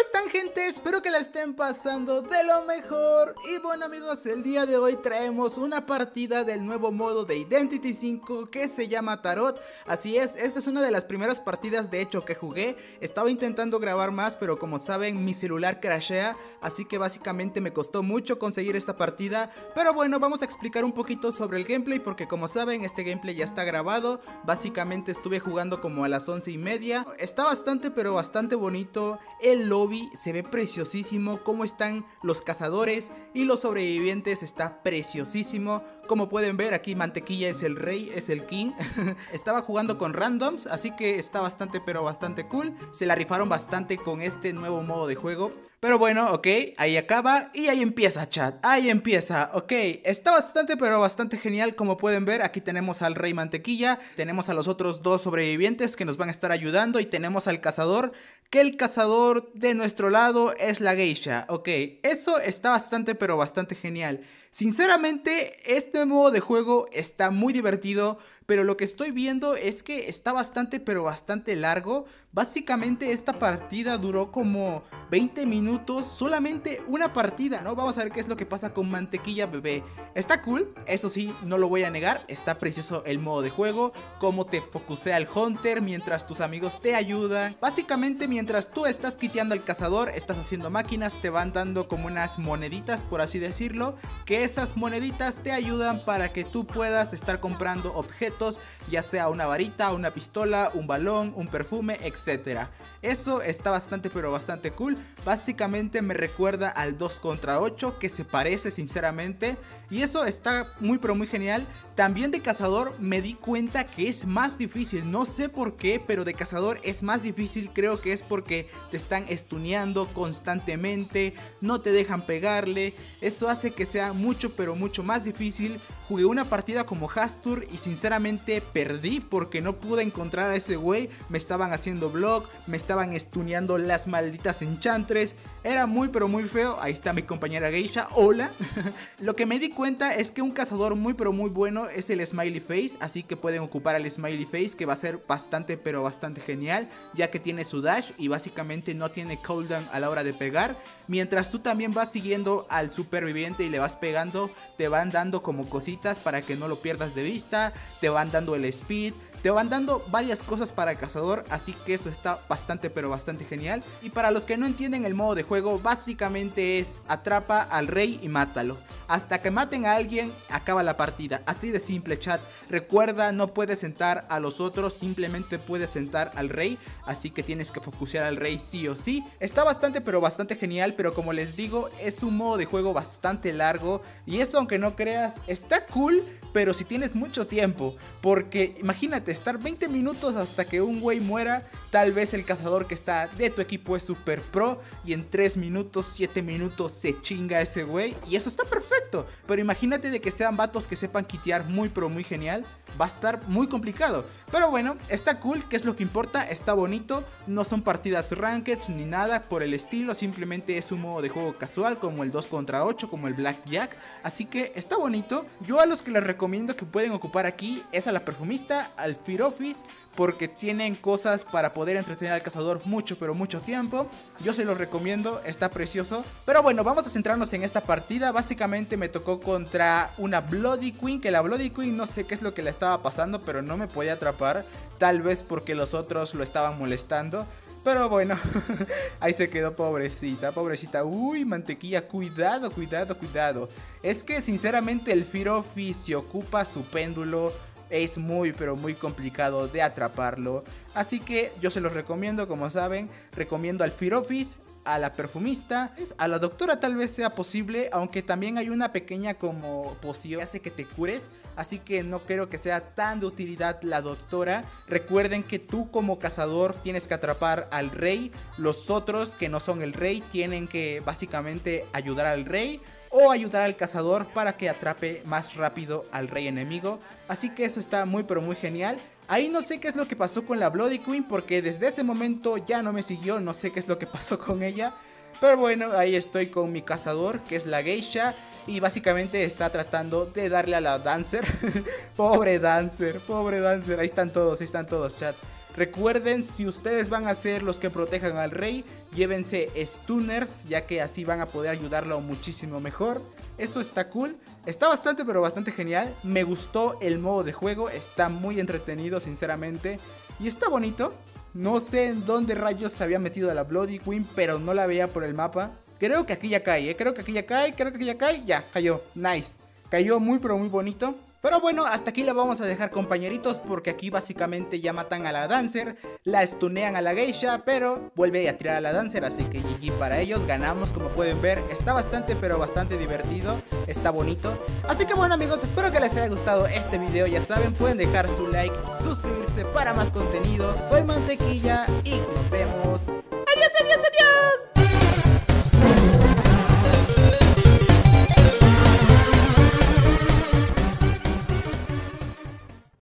están, gente? Espero que la estén pasando de lo mejor. Y bueno, amigos, el día de hoy traemos una partida del nuevo modo de Identity 5 que se llama Tarot. Así es, esta es una de las primeras partidas de hecho que jugué. Estaba intentando grabar más, pero como saben mi celular crashea, así que básicamente me costó mucho conseguir esta partida. Pero bueno, vamos a explicar un poquito sobre el gameplay, porque como saben este gameplay ya está grabado. Básicamente estuve jugando como a las 11:30. Está bastante pero bastante bonito. El lobby se ve preciosísimo, cómo están los cazadores y los sobrevivientes está preciosísimo. Como pueden ver, aquí Mantequilla es el rey, es el king. Estaba jugando con randoms, así que está bastante pero bastante cool. Se la rifaron bastante con este nuevo modo de juego. Pero bueno, ok, ahí acaba y ahí empieza, chat, ahí empieza, ok. Está bastante pero bastante genial. Como pueden ver, aquí tenemos al rey Mantequilla, tenemos a los otros dos sobrevivientes que nos van a estar ayudando y tenemos al cazador, que el cazador de nuestro lado es la geisha, ok. Eso está bastante pero bastante genial. Sinceramente, este modo de juego está muy divertido, pero lo que estoy viendo es que está bastante pero bastante largo. Básicamente esta partida duró como 20 minutos, solamente una partida, ¿no? Vamos a ver qué es lo que pasa con Mantequilla Bebé. Está cool, eso sí, no lo voy a negar, está precioso el modo de juego, cómo te focusea el hunter mientras tus amigos te ayudan. Básicamente mientras tú estás quiteando al cazador, estás haciendo máquinas, te van dando como unas moneditas, por así decirlo, que esas moneditas te ayudan para que tú puedas estar comprando objetos, ya sea una varita, una pistola, un balón, un perfume, etcétera. Eso está bastante pero bastante cool. Básicamente me recuerda al 2 contra 8, que se parece sinceramente, y eso está muy pero muy genial. También de cazador me di cuenta que es más difícil, no sé por qué, pero de cazador es más difícil. Creo que es porque te están stuneando constantemente, no te dejan pegarle, eso hace que sea mucho pero mucho más difícil. Jugué una partida como Hastur y sinceramente perdí porque no pude encontrar a ese güey. Me estaban haciendo block, me estaban stuneando las malditas enchantres. Era muy pero muy feo. Ahí está mi compañera geisha, hola. Lo que me di cuenta es que un cazador muy pero muy bueno es el Smiley Face, así que pueden ocupar al Smiley Face, que va a ser bastante pero bastante genial, ya que tiene su dash y básicamente no tiene cooldown a la hora de pegar. Mientras tú también vas siguiendo al superviviente y le vas pegando, te van dando como cositas para que no lo pierdas de vista, te van dando el speed, te van dando varias cosas para el cazador, así que eso está bastante pero bastante genial. Y para los que no entienden el modo de juego, básicamente es atrapa al rey y mátalo. Hasta que maten a alguien, acaba la partida, así de simple, chat. Recuerda, no puedes sentar a los otros, simplemente puedes sentar al rey, así que tienes que focusear al rey sí o sí. Está bastante pero bastante genial, pero como les digo, es un modo de juego bastante largo, y eso, aunque no creas, está cool, pero si tienes mucho tiempo, porque imagínate estar 20 minutos hasta que un güey muera. Tal vez el cazador que está de tu equipo es super pro y en 3 minutos, 7 minutos se chinga a ese güey, y eso está perfecto. Pero imagínate de que sean vatos que sepan quitear muy pero muy genial, va a estar muy complicado. Pero bueno, está cool, que es lo que importa, está bonito. No son partidas rankeds ni nada por el estilo, simplemente es un modo de juego casual como el 2 contra 8, como el Blackjack, así que está bonito. Yo a los que les recomiendo que pueden ocupar aquí es a la perfumista, al Fear Office, porque tienen cosas para poder entretener al cazador mucho pero mucho tiempo. Yo se los recomiendo, está precioso. Pero bueno, vamos a centrarnos en esta partida. Básicamente me tocó contra una Bloody Queen, que la Bloody Queen no sé qué es lo que le estaba pasando, pero no me podía atrapar, tal vez porque los otros lo estaban molestando. Pero bueno, ahí se quedó, pobrecita, pobrecita. Uy, Mantequilla, cuidado, cuidado, cuidado. Es que sinceramente el Fear Office, si ocupa su péndulo, es muy pero muy complicado de atraparlo. Así que yo se los recomiendo, como saben, recomiendo al Fear Office, a la perfumista, a la doctora tal vez sea posible, aunque también hay una pequeña como poción que hace que te cures, así que no creo que sea tan de utilidad la doctora. Recuerden que tú como cazador tienes que atrapar al rey, los otros que no son el rey tienen que básicamente ayudar al rey o ayudar al cazador para que atrape más rápido al rey enemigo, así que eso está muy pero muy genial. Ahí no sé qué es lo que pasó con la Bloody Queen, porque desde ese momento ya no me siguió, no sé qué es lo que pasó con ella. Pero bueno, ahí estoy con mi cazador, que es la geisha, y básicamente está tratando de darle a la dancer. Pobre dancer, ahí están todos, chat. Recuerden, si ustedes van a ser los que protejan al rey, llévense stunners, ya que así van a poder ayudarlo muchísimo mejor. Esto está cool, está bastante pero bastante genial. Me gustó el modo de juego, está muy entretenido sinceramente. Y está bonito. No sé en dónde rayos se había metido la Bloody Queen, pero no la veía por el mapa. Creo que aquí ya cae, creo que aquí ya cae, ya, cayó, nice. Cayó muy pero muy bonito. Pero bueno, hasta aquí la vamos a dejar, compañeritos, porque aquí básicamente ya matan a la Dancer, la stunean a la Geisha, pero vuelve a tirar a la Dancer, así que GG para ellos, ganamos como pueden ver, está bastante pero bastante divertido, está bonito. Así que bueno amigos, espero que les haya gustado este video, ya saben, pueden dejar su like y suscribirse para más contenido. Soy Mantequilla y nos vemos